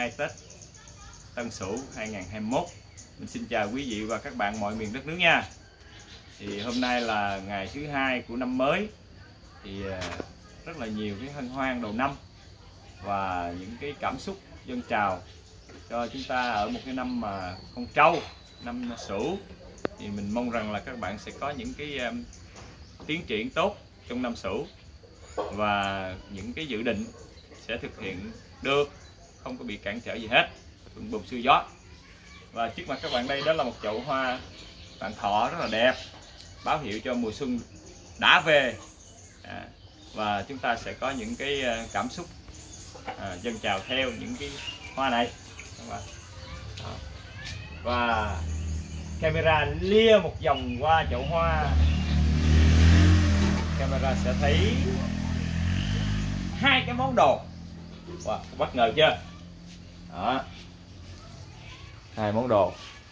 2 Tết Tân Sửu 2021. Mình xin chào quý vị và các bạn mọi miền đất nước nha. Thì hôm nay là ngày thứ 2 của năm mới, thì rất là nhiều cái hân hoan đầu năm và những cái cảm xúc dâng trào cho chúng ta ở một cái năm mà con trâu, năm Sửu. Thì mình mong rằng là các bạn sẽ có những cái tiến triển tốt trong năm Sửu và những cái dự định sẽ thực hiện được, không có bị cản trở gì hết, thuận buồm xuôi gió. Và trước mặt các bạn đây đó là một chậu hoa vạn thọ rất là đẹp, báo hiệu cho mùa xuân đã về. Và chúng ta sẽ có những cái cảm xúc dâng trào theo những cái hoa này. Và camera lia một vòng qua chậu hoa, camera sẽ thấy hai cái món đồ. Wow, bất ngờ chưa? Đó, hai món đồ.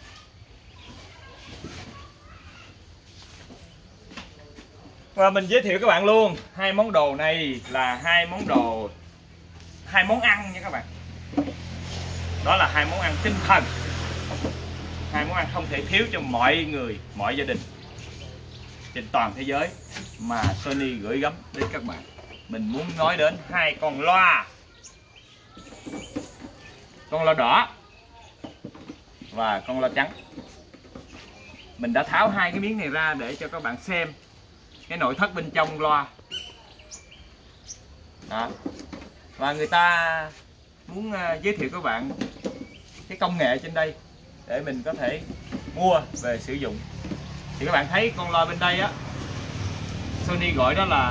Và mình giới thiệu các bạn luôn, hai món đồ này là hai món ăn nha các bạn. Đó là hai món ăn tinh thần, hai món ăn không thể thiếu cho mọi người, mọi gia đình trên toàn thế giới mà Sony gửi gắm đến các bạn. Mình muốn nói đến hai con loa đỏ và con loa trắng. Mình đã tháo hai cái miếng này ra để cho các bạn xem cái nội thất bên trong loa đó. Và người ta muốn giới thiệu các bạn cái công nghệ trên đây để mình có thể mua về sử dụng. Thì các bạn thấy con loa bên đây á, Sony gọi đó là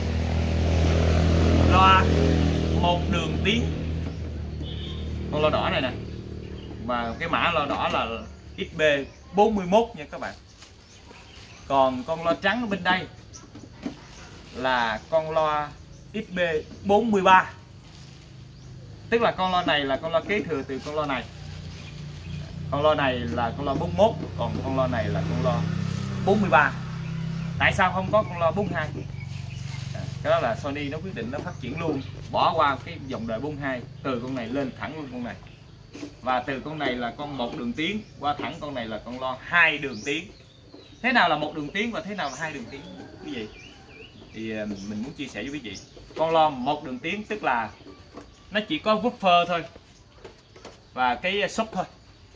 loa một đường tiếng, con loa đỏ này nè. Và cái mã loa đỏ là XB41 nha các bạn. Còn con loa trắng ở bên đây là con loa XB43. Tức là con loa này là con loa kế thừa từ con loa này. Con loa này là con loa 41, còn con loa này là con loa 43. Tại sao không có con loa 42? Cái đó là Sony nó quyết định nó phát triển luôn, bỏ qua cái dòng đời 42, từ con này lên thẳng luôn con này. Và từ con này là con một đường tiếng qua thẳng con này là con loa 2 đường tiếng. Thế nào là một đường tiếng và thế nào là 2 đường tiếng quý vị? Thì mình muốn chia sẻ với quý vị. Con loa một đường tiếng tức là nó chỉ có woofer thôi và cái sub thôi.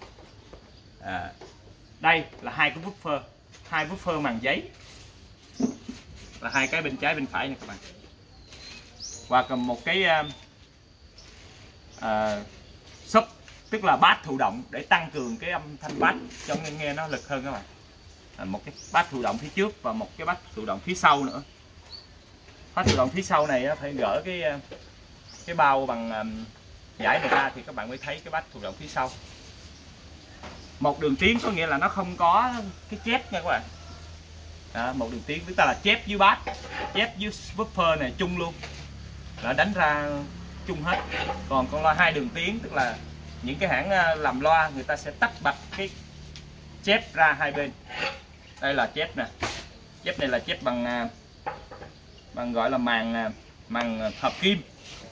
Đây là hai cái woofer, hai woofer màng giấy, là hai cái bên trái bên phải nha các bạn. Và cầm một cái sub tức là bass thụ động để tăng cường cái âm thanh bass cho nghe nó lực hơn các bạn. Một cái bass thụ động phía trước và một cái bass thụ động phía sau nữa. Bass thụ động phía sau này phải gỡ cái bao bằng giải này ra thì các bạn mới thấy cái bass thụ động phía sau. Một đường tiếng có nghĩa là nó không có cái chép nha các bạn. Một đường tiếng tức là chép với bass, chép với woofer này chung luôn, là đánh ra chung hết. Còn con loa 2 đường tiếng tức là những cái hãng làm loa người ta sẽ tách bạch cái chép ra hai bên. Đây là chép nè, chép này là chép bằng gọi là màng hợp kim.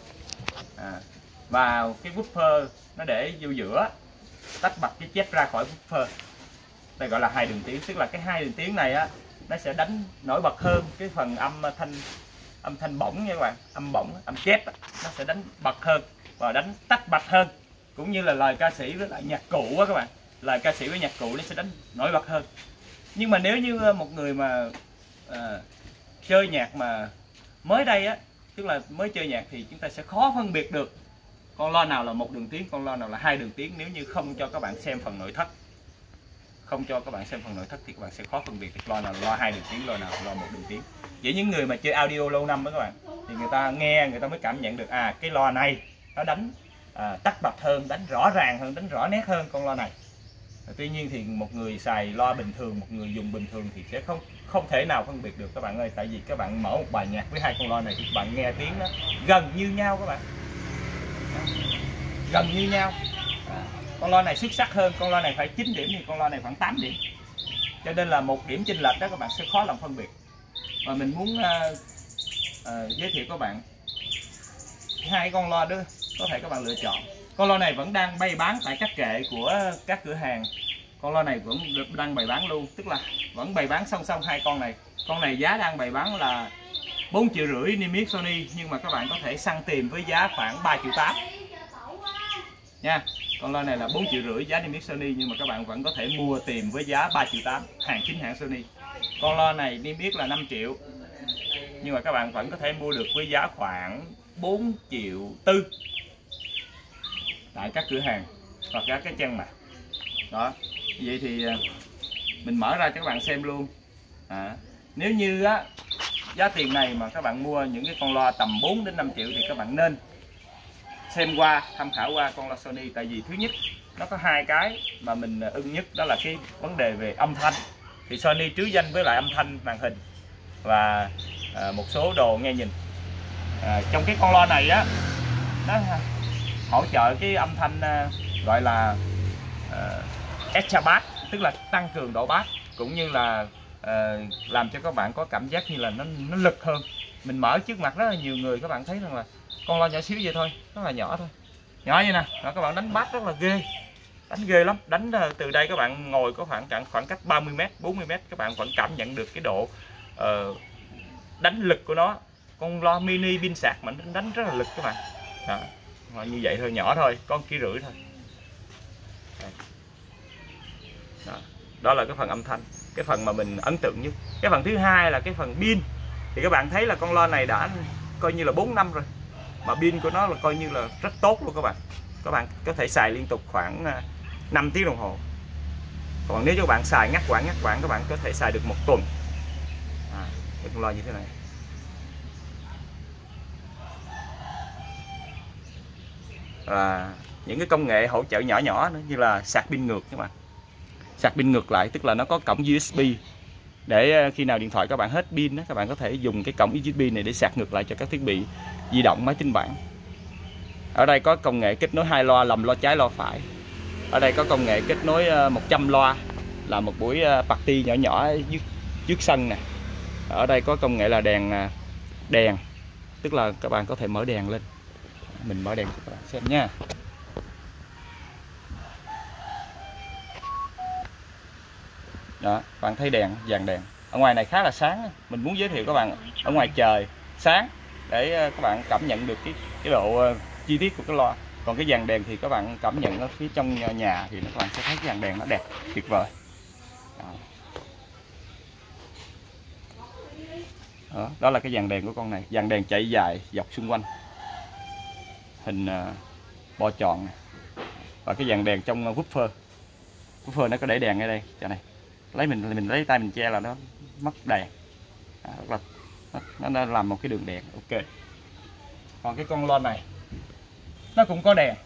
Và cái woofer nó để vô giữa, tách bạch cái chép ra khỏi woofer. Đây gọi là 2 đường tiếng, tức là cái 2 đường tiếng này á nó sẽ đánh nổi bật hơn cái phần âm thanh bổng nha các bạn, âm bổng, âm chép á, nó sẽ đánh bật hơn và đánh tách bạch hơn, cũng như là lời ca sĩ với lại nhạc cụ á các bạn, lời ca sĩ với nhạc cụ nó sẽ đánh nổi bật hơn. Nhưng mà nếu như một người mà chơi nhạc mà mới đây á, tức là mới chơi nhạc thì chúng ta sẽ khó phân biệt được con loa nào là một đường tiếng, con loa nào là 2 đường tiếng nếu như không cho các bạn xem phần nội thất. Không cho các bạn xem phần nội thất thì các bạn sẽ khó phân biệt được loa nào là loa 2 đường tiếng, loa nào là loa 1 đường tiếng. Với những người mà chơi audio lâu năm đó các bạn, thì người ta nghe, người ta mới cảm nhận được cái loa này nó đánh tách bạch hơn, đánh rõ ràng hơn, đánh rõ nét hơn con loa này. Tuy nhiên thì một người xài loa bình thường, một người dùng bình thường thì sẽ không thể nào phân biệt được các bạn ơi. Tại vì các bạn mở một bài nhạc với hai con loa này thì các bạn nghe tiếng nó gần như nhau các bạn, gần như nhau. Con loa này xuất sắc hơn, con loa này phải 9 điểm thì con loa này khoảng 8 điểm. Cho nên là một điểm chênh lệch đó các bạn sẽ khó lòng phân biệt. Và mình muốn giới thiệu các bạn hai con loa đó, có thể các bạn lựa chọn. Con loa này vẫn đang bày bán tại các kệ của các cửa hàng. Con loa này vẫn đang bày bán luôn, tức là vẫn bày bán song song hai con này. Con này giá đang bày bán là 4,5 triệu niêm yết Sony, nhưng mà các bạn có thể săn tìm với giá khoảng 3,8 triệu nha. Con loa này là 4,5 triệu giá niêm yết Sony, nhưng mà các bạn vẫn có thể mua tìm với giá 3,8 triệu, hàng chính hãng Sony. Con loa này niêm yết là 5 triệu, nhưng mà các bạn vẫn có thể mua được với giá khoảng 4,4 triệu tại các cửa hàng hoặc các cái trang mạng đó. Vậy thì mình mở ra cho các bạn xem luôn. Nếu như á, giá tiền này mà các bạn mua những cái con loa tầm 4 đến 5 triệu thì các bạn nên xem qua, tham khảo qua con loa Sony. Tại vì thứ nhất, nó có hai cái mà mình ưng nhất, đó là cái vấn đề về âm thanh. Thì Sony trứ danh với lại âm thanh màn hình và một số đồ nghe nhìn. Trong cái con loa này á, nó hỗ trợ cái âm thanh gọi là extra bass, tức là tăng cường độ bass, cũng như là làm cho các bạn có cảm giác như là nó lực hơn. Mình mở trước mặt rất là nhiều người, các bạn thấy rằng là con loa nhỏ xíu vậy thôi, rất là nhỏ thôi, nhỏ như nè. Rồi các bạn đánh bass rất là ghê, đánh ghê lắm. Đánh từ đây các bạn ngồi có khoảng cách 30m, 40m, các bạn vẫn cảm nhận được cái độ đánh lực của nó. Con loa mini pin sạc mà đánh rất là lực các bạn. Đó, như vậy thôi, nhỏ thôi, con 1,5 kg thôi. Đó là cái phần âm thanh, cái phần mà mình ấn tượng nhất. Cái phần thứ hai là cái phần pin. Thì các bạn thấy là con loa này đã coi như là 4 năm rồi, mà pin của nó là coi như là rất tốt luôn các bạn. Các bạn có thể xài liên tục khoảng 5 tiếng đồng hồ. Còn nếu các bạn xài ngắt quãng các bạn có thể xài được 1 tuần. Cái con loa như thế này. Những cái công nghệ hỗ trợ nhỏ nhỏ nữa, như là sạc pin ngược các bạn. Sạc pin ngược lại, tức là nó có cổng USB để khi nào điện thoại các bạn hết pin đó, các bạn có thể dùng cái cổng USB này để sạc ngược lại cho các thiết bị di động, máy tính bảng. Ở đây có công nghệ kết nối 2 loa, lầm loa trái loa phải. Ở đây có công nghệ kết nối 100 loa, là một buổi party nhỏ nhỏ trước sân nè. Ở đây có công nghệ là đèn, tức là các bạn có thể mở đèn lên. Mình mở đèn cho các bạn xem nha. Đó, bạn thấy đèn, dàn đèn. Ở ngoài này khá là sáng. Mình muốn giới thiệu các bạn ở ngoài trời sáng để các bạn cảm nhận được cái độ chi tiết của cái loa. Còn cái dàn đèn thì các bạn cảm nhận ở phía trong nhà thì các bạn sẽ thấy cái dàn đèn nó đẹp tuyệt vời. Đó là cái dàn đèn của con này. Dàn đèn chạy dài dọc xung quanh, hình bo tròn. Và cái dàn đèn trong woofer nó có để đèn ở đây. Chỗ này mình lấy tay mình che là nó mất đèn. Nó làm một cái đường đèn. Ok. Còn cái con loa này nó cũng có đèn.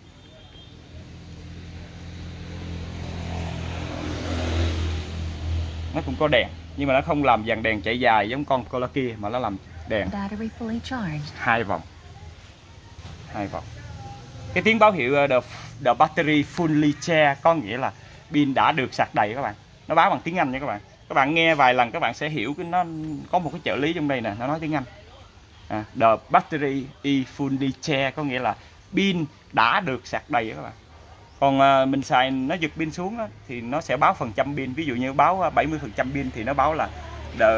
Nó cũng có đèn, nhưng mà nó không làm dàn đèn chạy dài giống con loa kia, mà nó làm đèn 2 vòng. Cái tiếng báo hiệu the battery fully charged có nghĩa là pin đã được sạc đầy các bạn. Nó báo bằng tiếng Anh nha các bạn. Các bạn nghe vài lần các bạn sẽ hiểu nó có một cái trợ lý trong đây nè, nó nói tiếng Anh. The battery is fully charged có nghĩa là pin đã được sạc đầy các bạn. Còn mình xài nó giật pin xuống đó, thì nó sẽ báo phần trăm pin. Ví dụ như báo 70% pin thì nó báo là the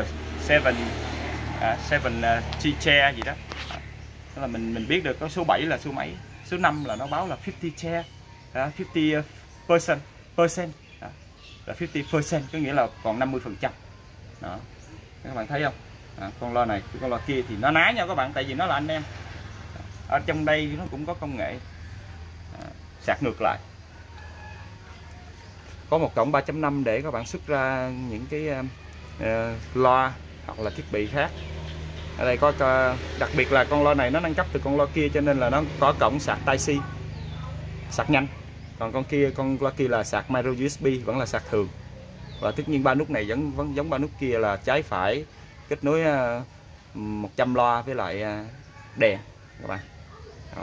70 share gì đó. Đó là mình biết được có số 7 là số mấy, số 5 là nó báo là 50 share, 50% là 50%, có nghĩa là còn 50%. Đó. Các bạn thấy không? Con loa này, con loa kia thì nó ná nhau các bạn, tại vì nó là anh em. Ở trong đây nó cũng có công nghệ sạc ngược lại. Có một cổng 3.5 để các bạn xuất ra những cái loa hoặc là thiết bị khác. Ở đây có đặc biệt là con loa này nó nâng cấp từ con loa kia, cho nên là nó có cổng sạc Type-C, sạc nhanh. Còn con loa kia là sạc micro USB, vẫn là sạc thường. Và tất nhiên 3 nút này vẫn giống 3 nút kia là trái phải, kết nối 100 loa với lại đèn các bạn. Đó.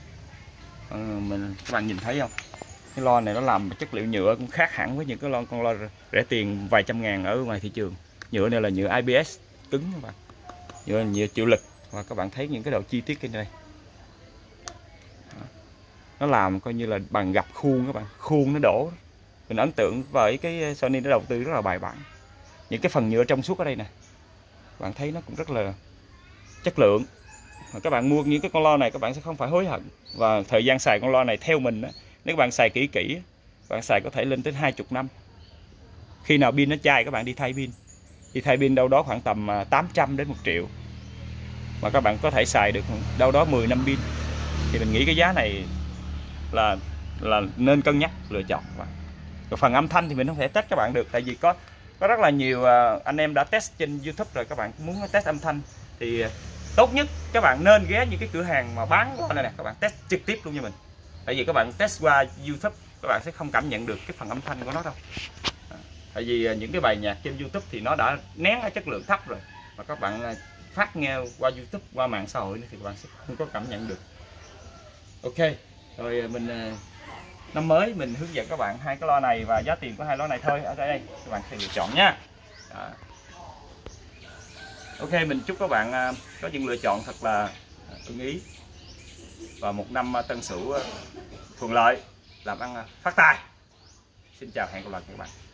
Các bạn nhìn thấy không? Cái loa này nó làm chất liệu nhựa cũng khác hẳn với những cái con loa rẻ tiền vài trăm ngàn ở ngoài thị trường. Nhựa này là nhựa ABS cứng các bạn, nhựa chịu lực. Và các bạn thấy những cái độ chi tiết trên đây. nó làm coi như là bằng gập khuôn các bạn, khuôn nó đổ. Mình ấn tượng với cái Sony nó đầu tư rất là bài bản. Những cái phần nhựa trong suốt ở đây nè, bạn thấy nó cũng rất là chất lượng. Mà các bạn mua những cái con loa này các bạn sẽ không phải hối hận. Và thời gian xài con loa này theo mình á, nếu các bạn xài kỹ kỹ, bạn xài có thể lên tới 20 năm. Khi nào pin nó chai các bạn đi thay pin. Đi thay pin đâu đó khoảng tầm 800 đến 1 triệu. Mà các bạn có thể xài được đâu đó 10 năm pin. Thì mình nghĩ cái giá này là nên cân nhắc lựa chọn các bạn. Còn phần âm thanh thì mình không thể test các bạn được, tại vì có rất là nhiều anh em đã test trên YouTube rồi. Các bạn muốn test âm thanh thì tốt nhất các bạn nên ghé những cái cửa hàng mà bán loa này nè, các bạn test trực tiếp luôn như mình. Tại vì các bạn test qua YouTube các bạn sẽ không cảm nhận được cái phần âm thanh của nó đâu. Tại vì những cái bài nhạc trên YouTube thì nó đã nén ở chất lượng thấp rồi, và các bạn phát nghe qua YouTube, qua mạng xã hội thì các bạn sẽ không có cảm nhận được. Ok, rồi mình năm mới mình hướng dẫn các bạn hai cái loa này và giá tiền của hai loa này thôi. Ở đây các bạn sẽ lựa chọn nha. Ok, mình chúc các bạn có những lựa chọn thật là ưng ý và một năm Tân Sửu thuận lợi, làm ăn phát tài. Xin chào, hẹn gặp lại các bạn.